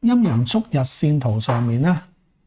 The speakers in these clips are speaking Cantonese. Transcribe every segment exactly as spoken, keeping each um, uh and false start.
陰陽燭日線圖上面咧，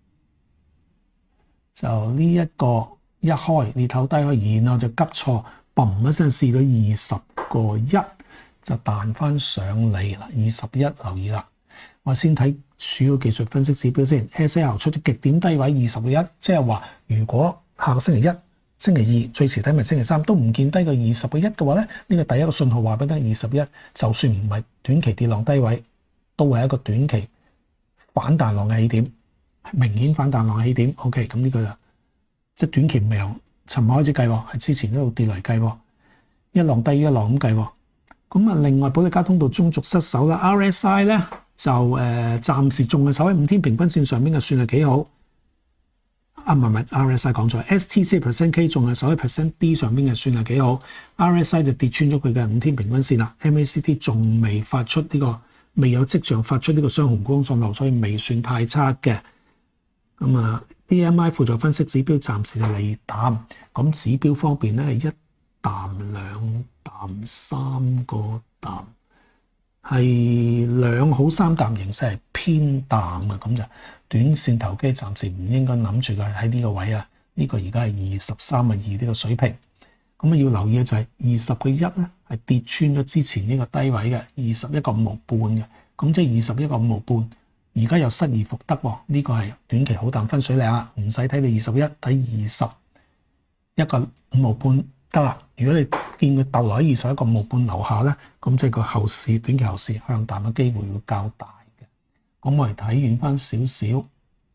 就呢一個一開裂頭低開，然後就急挫，嘣一聲試到二十個一，就彈翻上嚟啦。二十一留意啦，我先睇主要技術分析指標先。S L 出咗極點低位二十個一，即係話如果下個星期一、星期二最遲睇埋星期三都唔見低過二十個一嘅話咧，呢個第一個信號話俾你聽，二十一就算唔係短期跌浪低位，都係一個短期反彈浪嘅起點，明顯反彈浪嘅起點。OK， 咁呢個就即係短期唔係由尋日開始計喎，係之前嗰度跌嚟計喎，一浪低於一浪咁計喎。咁啊，另外保利加通道中軸失守啦 ，R S I 咧就誒、呃、暫時仲係守喺五天平均線上面嘅，算係幾好。啊唔係唔係 ，R S I 講錯 ，S T C percent K 仲係守喺 percent D 上邊嘅，算係幾好。R S I 就跌穿咗佢嘅五天平均線啦 ，M A C D 仲未發出呢、這個。未有跡象發出呢個雙紅光信號，所以未算太差嘅。咁啊 ，D M I 輔助分析指標暫時就離淡。咁指標方面咧係一淡、兩淡、三個淡，係兩好三淡形勢係偏淡啊。咁就短線投機暫時唔應該諗住佢喺呢個位啊。呢、這個而家係二十三個二呢個水平。咁啊，要留意嘅就係二十個一咧，係跌穿咗之前呢個低位嘅二十一個五毫半嘅，咁即係二十一個五毫半，而家又失而復得喎。呢、這個係短期好淡分水嶺啊，唔使睇你二十一，睇二十一個五毫半得啦。如果你見佢逗留喺二十一個五毫半樓下咧，咁即係個後市短期後市向淡嘅機會會較大嘅。咁我哋睇遠翻少少，誒、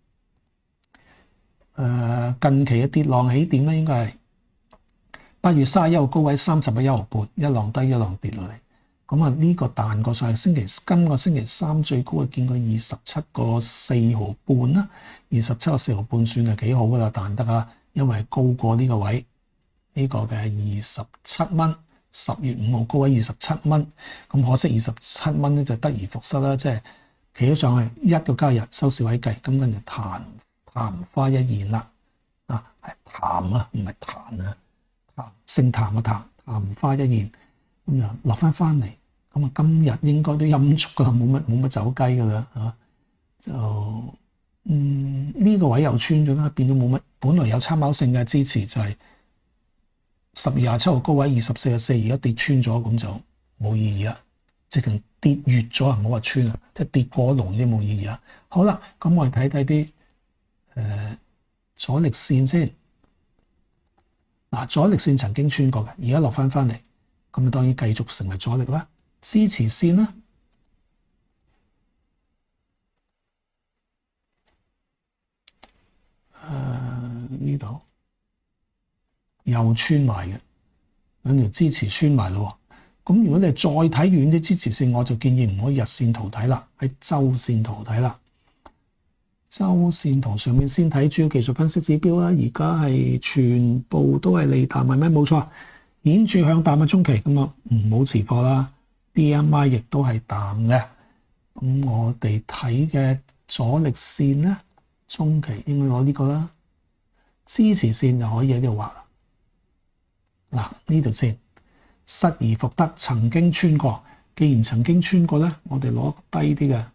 呃、近期嘅跌浪起點咧，應該係八月三十一號高位三十個一毫半，一浪低一浪跌落嚟。咁啊，呢個彈過上星期今個星期三最高係見過二十七個四毫半啦，二十七個四毫半算係幾好噶啦，彈得啊，因為高過呢個位，呢、這個嘅係二十七蚊，十月五號高位二十七蚊。咁可惜二十七蚊咧就得而復失啦，即係企咗上去一個交易日收市位計，咁跟住曇曇花一現啦，啊係淡啊，唔係彈啊。姓譚嘅譚，曇花一現，咁樣落翻翻嚟，咁啊今日應該都陰燭噶啦，冇乜冇乜走雞噶啦嚇，就嗯呢、這個位又穿咗啦，變咗冇乜，本來有參考性嘅支持就係十月廿七號高位二十四個四，而家跌穿咗，咁就冇意義啦，直情跌越咗啊，唔好話穿啊，即係跌過龍啫，冇意義啊。好啦，咁我哋睇睇啲誒阻力線先。嗱，阻力線曾經穿過嘅，而家落翻翻嚟，咁啊當然繼續成為阻力啦。支持線啦，誒呢度又穿埋嘅，兩條支持穿埋咯。咁如果你再睇遠啲支持線，我就建議唔可以日線圖睇啦，喺周線圖睇啦。周線圖上面先睇主要技術分析指標啦，而家係全部都係利淡，係咩？冇錯，顯著向淡嘅中期，咁啊唔好持貨啦。D M I 亦都係淡嘅，咁我哋睇嘅阻力線咧，中期應該攞呢個啦，支持線就可以喺呢度畫啦。嗱，呢度先失而復得，曾經穿過，既然曾經穿過咧，我哋攞低啲嘅。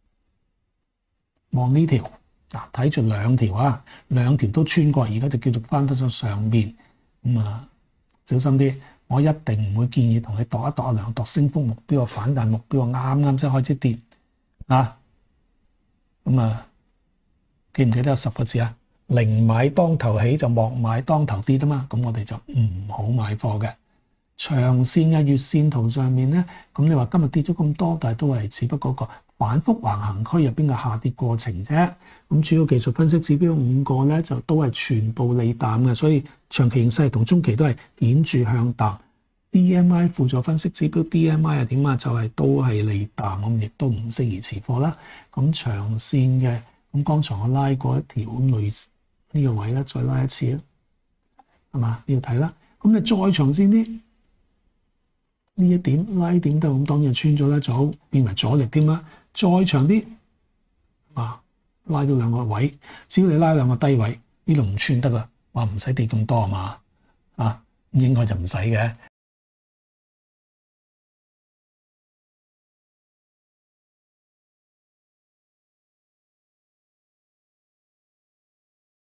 望呢條嗱，睇住兩條啊，兩條都穿過，而家就叫做翻得上上面。咁啊，小心啲，我一定唔會建議同你度一度啊，量度升幅目標啊，反彈目標啊，啱啱先開始跌啊。咁啊，記唔記得有十個字啊？寧買當頭起，就莫買當頭跌啊嘛。咁我哋就唔好買貨嘅。長線嘅月線圖上面咧，咁你話今日跌咗咁多，但係都係只不過個反覆橫行區入邊嘅下跌過程啫。咁主要技術分析指標五個咧，就都係全部利淡嘅，所以長期形勢同中期都係顯著向淡。D M I 輔助分析指標 D M I 係點啊？就係、是、都係利淡，咁亦都唔適宜持貨啦。咁長線嘅，咁剛才我拉過一條類似呢個位咧，再拉一次啦，係嘛？呢度睇啦。咁你再長線啲。呢一點拉點都咁，當然穿咗啦，就好變為阻力添啦。再長啲啊，拉到兩個位，只要你拉兩個低位，呢度唔穿得啦，話唔使跌咁多係嘛啊，應該就唔使嘅。